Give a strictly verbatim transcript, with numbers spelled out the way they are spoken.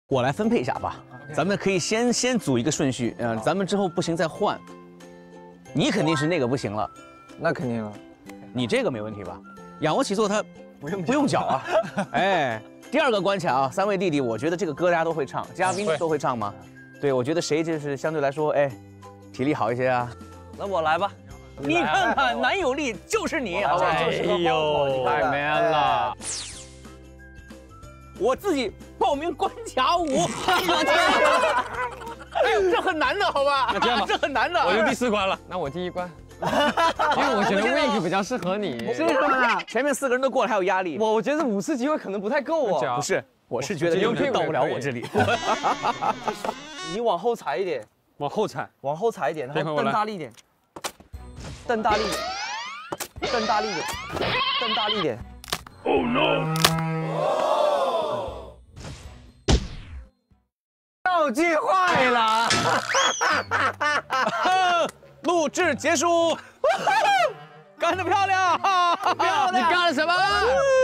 我来分配一下吧，咱们可以先先组一个顺序，嗯、呃，咱们之后不行再换。你肯定是那个不行了， 那肯定了。 你这个没问题吧？仰卧起坐它不用不用脚啊。哎，第二个关卡啊，三位弟弟，我觉得这个歌大家都会唱，嘉宾都会唱吗？对，我觉得谁就是相对来说，哎，体力好一些啊。 那我来吧。 你看看，男友力就是你，好不好？ 哎呦， 太 man 了。我自己报名关卡舞，哎呦天！哎呦，这很难的，好吧？ 那这样吧， 这很难的。 我就第四关了，那我第一关，因为我觉得 Wink 比较适合你。 是吗？前面四个人都过了，还有压力。 我我觉得五次机会可能不太够啊。 不是，我是觉得有点到不了我这里。 你往后踩一点， 往后踩， 往后踩一点，然后蹬大力一点，蹬大力一点，蹬大力一点，蹬大力一点。Oh no！ 道具坏了， 录制结束，干得漂亮！ 你干了什么？